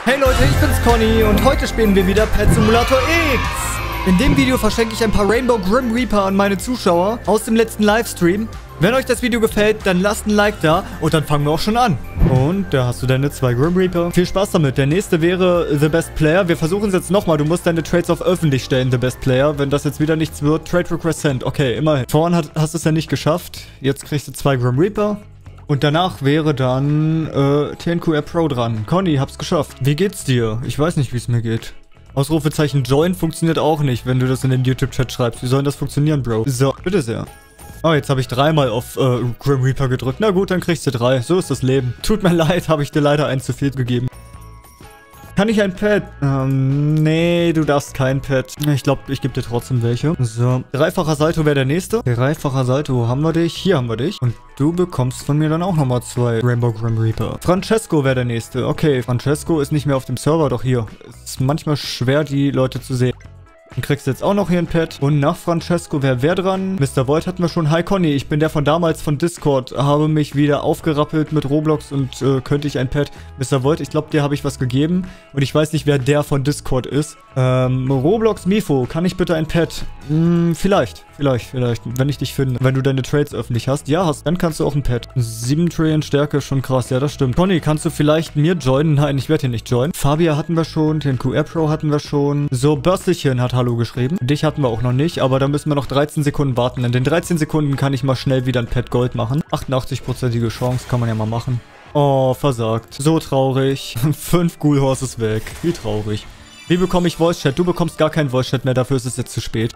Hey Leute, ich bin's Conny und heute spielen wir wieder Pet Simulator X. In dem Video verschenke ich ein paar Rainbow Grim Reaper an meine Zuschauer aus dem letzten Livestream. Wenn euch das Video gefällt, dann lasst ein Like da und dann fangen wir auch schon an. Und da hast du deine 2 Grim Reaper. Viel Spaß damit. Der nächste wäre The Best Player. Wir versuchen es jetzt nochmal. Du musst deine Trades auf öffentlich stellen, The Best Player. Wenn das jetzt wieder nichts wird, Trade Request Send. Okay, immerhin. Vorhin hast du es ja nicht geschafft. Jetzt kriegst du 2 Grim Reaper. Und danach wäre dann TNQR Pro dran. Conny, hab's geschafft. Wie geht's dir? Ich weiß nicht, wie es mir geht. Ausrufezeichen Join funktioniert auch nicht, wenn du das in den YouTube-Chat schreibst. Wie soll das funktionieren, Bro? So, bitte sehr. Oh, jetzt habe ich 3-mal auf Grim Reaper gedrückt. Na gut, dann kriegst du 3. So ist das Leben. Tut mir leid, habe ich dir leider ein zu viel gegeben. Kann ich ein Pet? Nee, du darfst kein Pet. Ich glaube, ich gebe dir trotzdem welche. So, dreifacher Salto wäre der nächste. Dreifacher Salto, wo haben wir dich? Hier haben wir dich. Und du bekommst von mir dann auch nochmal 2 Rainbow Grim Reaper. Francesco wäre der nächste. Okay, Francesco ist nicht mehr auf dem Server, doch hier. Es ist manchmal schwer, die Leute zu sehen. Dann kriegst du jetzt auch noch hier ein Pet. Und nach Francesco wäre wer dran? Mr. Void hatten wir schon. Hi Conny, ich bin der von damals von Discord. Habe mich wieder aufgerappelt mit Roblox und könnte ich ein Pet? Mr. Void, ich glaube, dir habe ich was gegeben. Und ich weiß nicht, wer der von Discord ist. Roblox Mifo, kann ich bitte ein Pet? Vielleicht, wenn ich dich finde. Wenn du deine Trades öffentlich hast. Ja, dann kannst du auch ein Pet. 7 Trillion Stärke, schon krass. Ja, das stimmt. Conny, kannst du vielleicht mir joinen? Nein, ich werde hier nicht joinen. Fabia hatten wir schon. TNQR Pro hatten wir schon. So, Börstelchen hat Hallo geschrieben. Dich hatten wir auch noch nicht, aber da müssen wir noch 13 Sekunden warten. In den 13 Sekunden kann ich mal schnell wieder ein Pet Gold machen. 88%ige Chance, kann man ja mal machen. Oh, versagt. So traurig. 5 Ghoul Horses weg. Wie traurig. Wie bekomme ich Voice Chat? Du bekommst gar keinen Voice Chat mehr, dafür ist es jetzt zu spät.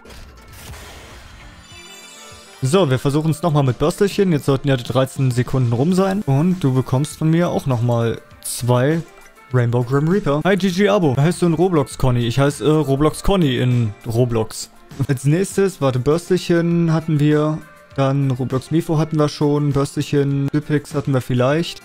So, wir versuchen es nochmal mit Börstelchen. Jetzt sollten ja 13 Sekunden rum sein. Und du bekommst von mir auch nochmal 2 Rainbow Grim Reaper. Hi GG Abo. Heißt du in Roblox Conny? Ich heiße Roblox Conny in Roblox. Als nächstes, warte, Börstelchen hatten wir. Dann Roblox Mifo hatten wir schon. Börstelchen, Dipix hatten wir vielleicht.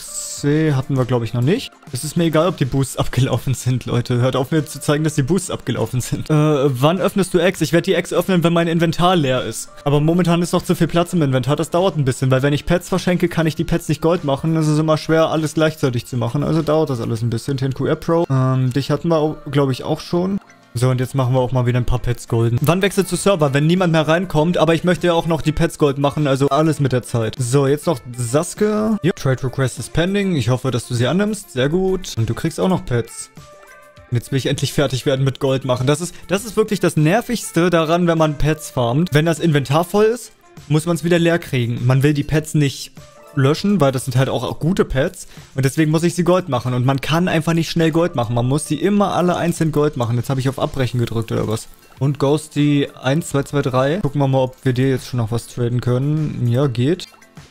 Noxe hatten wir, glaube ich, noch nicht. Es ist mir egal, ob die Boosts abgelaufen sind, Leute. Hört auf, mir zu zeigen, dass die Boosts abgelaufen sind. Wann öffnest du Eggs? Ich werde die Eggs öffnen, wenn mein Inventar leer ist. Aber momentan ist noch zu viel Platz im Inventar. Das dauert ein bisschen, weil wenn ich Pets verschenke, kann ich die Pets nicht Gold machen. Es ist immer schwer, alles gleichzeitig zu machen. Also dauert das alles ein bisschen. TNQR Pro. Dich hatten wir, glaube ich, auch schon. So, und jetzt machen wir auch mal wieder ein paar Pets golden. Wann wechselt zu Server? Wenn niemand mehr reinkommt, aber ich möchte ja auch noch die Pets gold machen, also alles mit der Zeit. So, jetzt noch Sasuke. Ja, Trade Request is pending. Ich hoffe, dass du sie annimmst. Sehr gut. Und du kriegst auch noch Pets. Und jetzt will ich endlich fertig werden mit Gold machen. Das ist wirklich das Nervigste daran, wenn man Pets farmt. Wenn das Inventar voll ist, muss man es wieder leer kriegen. Man will die Pets nicht löschen, weil das sind halt auch gute Pets und deswegen muss ich sie Gold machen und man kann einfach nicht schnell Gold machen, man muss sie immer alle einzeln Gold machen. Jetzt habe ich auf Abbrechen gedrückt oder was. Und Ghosty 1223. Gucken wir mal, ob wir dir jetzt schon noch was traden können. Ja, geht.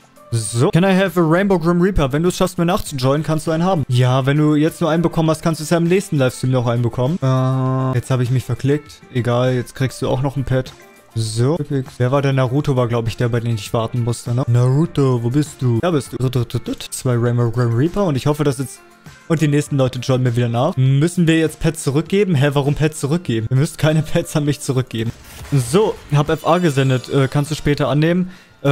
So. Can I have a Rainbow Grim Reaper? Wenn du es schaffst, mir nachzujoinen, kannst du einen haben. Ja, wenn du jetzt nur einen bekommen hast, kannst du es ja im nächsten Livestream noch einen bekommen. Jetzt habe ich mich verklickt. Egal, jetzt kriegst du auch noch ein Pet. So, wer war der? Naruto war, glaube ich, der, bei dem ich warten musste, ne? Naruto, wo bist du? Da bist du. 2 Rainbow Grim Reaper und ich hoffe, dass jetzt... Und die nächsten Leute joinen mir wieder nach. Müssen wir jetzt Pets zurückgeben? Hä, warum Pets zurückgeben? Ihr müsst keine Pets an mich zurückgeben. So, hab FA gesendet. Kannst du später annehmen?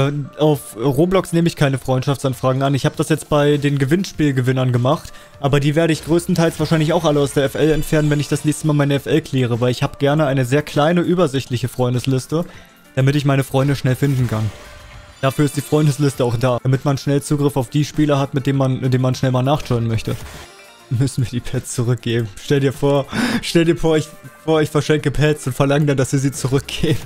Auf Roblox nehme ich keine Freundschaftsanfragen an. Ich habe das jetzt bei den Gewinnspielgewinnern gemacht. Aber die werde ich größtenteils wahrscheinlich auch alle aus der FL entfernen, wenn ich das nächste Mal meine FL kläre. Weil ich habe gerne eine sehr kleine, übersichtliche Freundesliste, damit ich meine Freunde schnell finden kann. Dafür ist die Freundesliste auch da. Damit man schnell Zugriff auf die Spieler hat, mit denen man schnell mal nachschauen möchte. Müssen wir die Pets zurückgeben. Stell dir vor, ich verschenke Pets und verlange dann, dass ihr sie zurückgebt.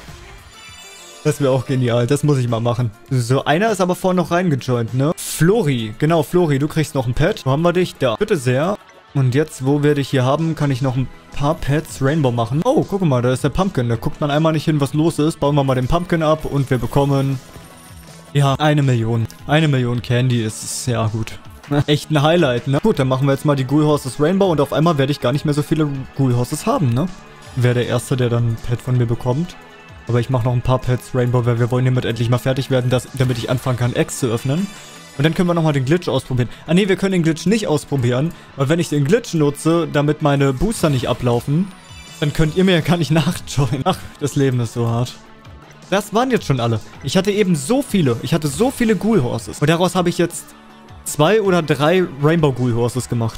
Das wäre auch genial. Das muss ich mal machen. So, einer ist aber vorhin noch reingejoint, ne? Flori. Genau, Flori, du kriegst noch ein Pet. Wo haben wir dich? Da. Bitte sehr. Und jetzt, wo wir dich hier haben, kann ich noch ein paar Pets Rainbow machen. Oh, guck mal, da ist der Pumpkin. Da guckt man einmal nicht hin, was los ist. Bauen wir mal den Pumpkin ab und wir bekommen... Ja, 1 Million. 1 Million Candy ist ja gut. Echt ein Highlight, ne? Gut, dann machen wir jetzt mal die Ghoul Horses Rainbow und auf einmal werde ich gar nicht mehr so viele Ghoul Horses haben, ne? Wäre der Erste, der dann ein Pet von mir bekommt. Aber ich mache noch ein paar Pets Rainbow, weil wir wollen hiermit endlich mal fertig werden, damit ich anfangen kann, Eggs zu öffnen. Und dann können wir nochmal den Glitch ausprobieren. Ah ne, wir können den Glitch nicht ausprobieren, weil wenn ich den Glitch nutze, damit meine Booster nicht ablaufen, dann könnt ihr mir ja gar nicht nachjoinen. Ach, das Leben ist so hart. Das waren jetzt schon alle. Ich hatte eben so viele. Ich hatte so viele Ghoul Horses. Und daraus habe ich jetzt 2 oder 3 Rainbow Ghoul Horses gemacht.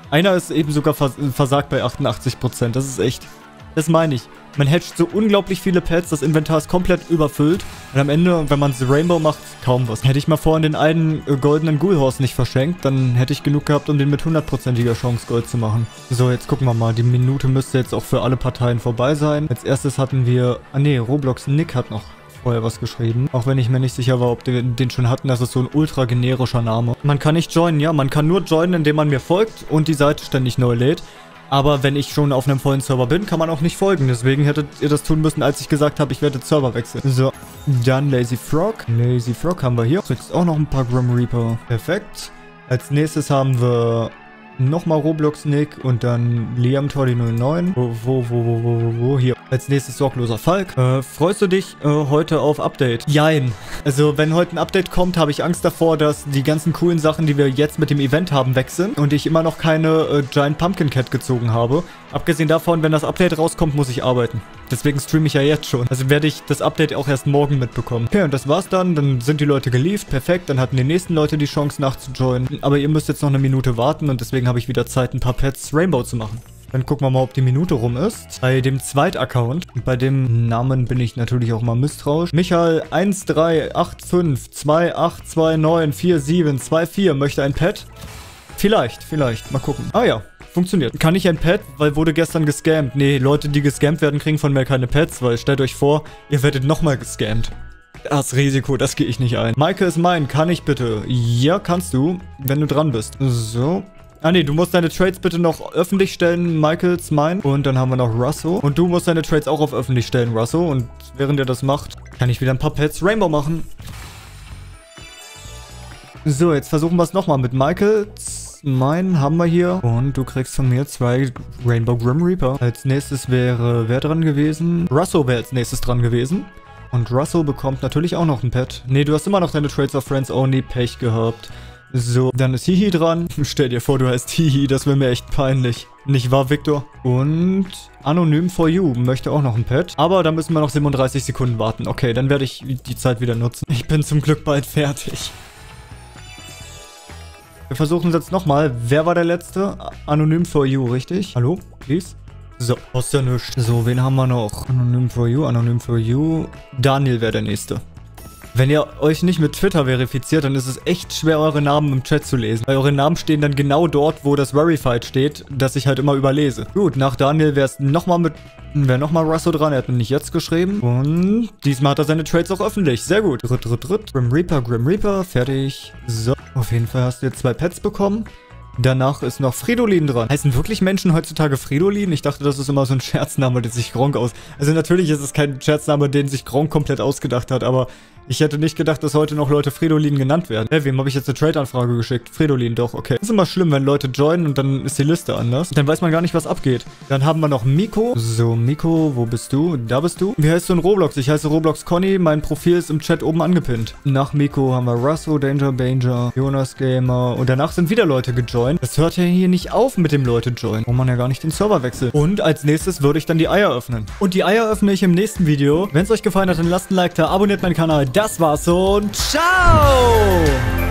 Einer ist eben sogar versagt bei 88%. Das ist echt... Das meine ich. Man hatcht so unglaublich viele Pets, das Inventar ist komplett überfüllt. Und am Ende, wenn man es Rainbow macht, kaum was. Hätte ich mal vorhin den einen goldenen Ghoul-Horse nicht verschenkt, dann hätte ich genug gehabt, um den mit 100%iger Chance Gold zu machen. So, jetzt gucken wir mal. Die Minute müsste jetzt auch für alle Parteien vorbei sein. Als erstes hatten wir... Ah ne, Roblox Nick hat noch vorher was geschrieben. Auch wenn ich mir nicht sicher war, ob wir den schon hatten. Das ist so ein ultra generischer Name. Man kann nicht joinen, ja. Man kann nur joinen, indem man mir folgt und die Seite ständig neu lädt. Aber wenn ich schon auf einem vollen Server bin, kann man auch nicht folgen. Deswegen hättet ihr das tun müssen, als ich gesagt habe, ich werde Server wechseln. So, dann Lazy Frog. Lazy Frog haben wir hier. Kriegst auch noch ein paar Grim Reaper. Perfekt. Als nächstes haben wir nochmal Roblox Nick und dann Liam Toddy 09. Wo? Hier. Als nächstes sorgloser Falk. Freust du dich heute auf Update? Jein. Also, wenn heute ein Update kommt, habe ich Angst davor, dass die ganzen coolen Sachen, die wir jetzt mit dem Event haben, weg sind. Und ich immer noch keine Giant Pumpkin Cat gezogen habe. Abgesehen davon, wenn das Update rauskommt, muss ich arbeiten. Deswegen streame ich ja jetzt schon. Also werde ich das Update auch erst morgen mitbekommen. Okay, und das war's dann. Dann sind die Leute geliefert. Perfekt. Dann hatten die nächsten Leute die Chance nachzujoinen. Aber ihr müsst jetzt noch eine Minute warten und deswegen habe ich wieder Zeit, ein paar Pets Rainbow zu machen. Dann gucken wir mal, ob die Minute rum ist. Bei dem Zweit-Account. Und bei dem Namen bin ich natürlich auch mal misstrauisch. Michael 138528294724 möchte ein Pet. Vielleicht. Mal gucken. Ah ja. Funktioniert. Kann ich ein Pet? Weil wurde gestern gescammt. Nee, Leute, die gescammt werden, kriegen von mir keine Pets, weil stellt euch vor, ihr werdet nochmal gescammt. Das Risiko, das gehe ich nicht ein. Maike ist mein. Kann ich bitte? Ja, kannst du, wenn du dran bist. So. Ah nee, du musst deine Trades bitte noch öffentlich stellen, Michaels mein. Und dann haben wir noch Russo. Und du musst deine Trades auch auf öffentlich stellen, Russo. Und während ihr das macht, kann ich wieder ein paar Pets Rainbow machen. So, jetzt versuchen wir es nochmal mit Michaels mein haben wir hier. Und du kriegst von mir 2 Rainbow Grim Reaper. Als nächstes wäre wer dran gewesen? Russo wäre als nächstes dran gewesen. Und Russo bekommt natürlich auch noch ein Pet. Nee, du hast immer noch deine Trades of Friends Only. Pech gehabt. So, dann ist Hihi dran. Stell dir vor, du heißt Hihi, das wäre mir echt peinlich. Nicht wahr, Victor? Und Anonym for You möchte auch noch ein Pet. Aber da müssen wir noch 37 Sekunden warten. Okay, dann werde ich die Zeit wieder nutzen. Ich bin zum Glück bald fertig. Wir versuchen es jetzt nochmal. Wer war der Letzte? Anonym for You, richtig? Hallo? Please? So, aus der nichts. So, wen haben wir noch? Anonym for You. Daniel wäre der Nächste. Wenn ihr euch nicht mit Twitter verifiziert, dann ist es echt schwer, eure Namen im Chat zu lesen. Weil eure Namen stehen dann genau dort, wo das Verified steht, das ich halt immer überlese. Gut, nach Daniel wäre es nochmal nochmal Russo dran. Er hat nämlich jetzt geschrieben. Und diesmal hat er seine Trades auch öffentlich. Sehr gut. Grim Reaper. Fertig. So, auf jeden Fall hast du jetzt 2 Pets bekommen. Danach ist noch Fridolin dran. Heißen wirklich Menschen heutzutage Fridolin? Ich dachte, das ist immer so ein Scherzname, den sich Gronkh aus... Also natürlich ist es kein Scherzname, den sich Gronkh komplett ausgedacht hat, aber ich hätte nicht gedacht, dass heute noch Leute Fridolin genannt werden. Wem habe ich jetzt eine Trade-Anfrage geschickt? Fridolin, doch, okay. Das ist immer schlimm, wenn Leute joinen und dann ist die Liste anders. Dann weiß man gar nicht, was abgeht. Dann haben wir noch Miko. So, Miko, wo bist du? Da bist du. Wie heißt du in Roblox? Ich heiße Roblox Conny. Mein Profil ist im Chat oben angepinnt. Nach Miko haben wir Russo, Danger, Jonas Gamer. Und danach sind wieder Leute gejoint. Das hört ja hier nicht auf mit dem Leute joinen. Wo man ja gar nicht den Server wechselt. Und als nächstes würde ich dann die Eier öffnen. Und die Eier öffne ich im nächsten Video. Wenn es euch gefallen hat, dann lasst ein Like da, abonniert meinen Kanal. Das war's und ciao!